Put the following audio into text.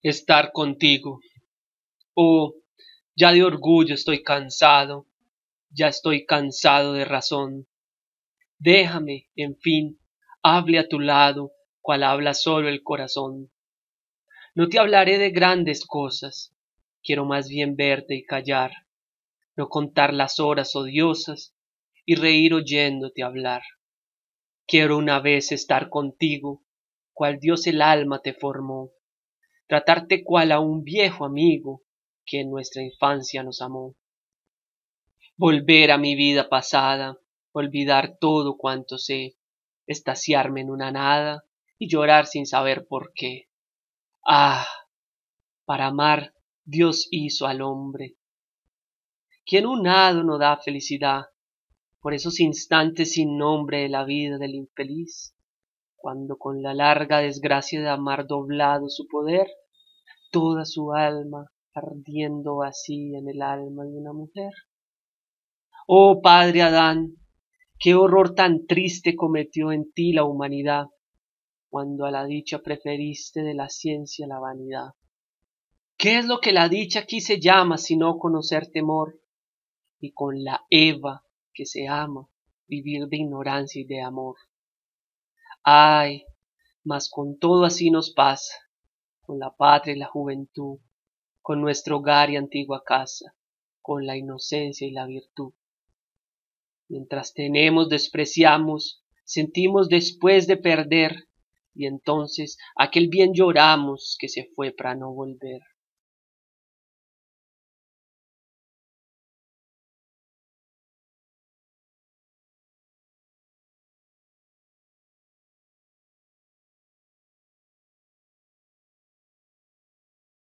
Estar contigo. Oh, ya de orgullo estoy cansado, ya estoy cansado de razón. Déjame, en fin, hable a tu lado, cual habla solo el corazón. No te hablaré de grandes cosas, quiero más bien verte y callar, no contar las horas odiosas y reír oyéndote hablar. Quiero una vez estar contigo, cual Dios el alma te formó, tratarte cual a un viejo amigo que en nuestra infancia nos amó. Volver a mi vida pasada, olvidar todo cuanto sé, estaciarme en una nada y llorar sin saber por qué. Ah, para amar Dios hizo al hombre. ¿Quién un hado no da felicidad por esos instantes sin nombre de la vida del infeliz, cuando con la larga desgracia de amar doblado su poder, toda su alma ardiendo vacía en el alma de una mujer? Oh padre Adán, qué horror tan triste cometió en ti la humanidad, cuando a la dicha preferiste de la ciencia la vanidad. ¿Qué es lo que la dicha aquí se llama sino conocer temor, y con la Eva que se ama vivir de ignorancia y de amor? Ay, mas con todo así nos pasa, con la patria y la juventud, con nuestro hogar y antigua casa, con la inocencia y la virtud. Mientras tenemos despreciamos, sentimos después de perder, y entonces aquel bien lloramos que se fue para no volver.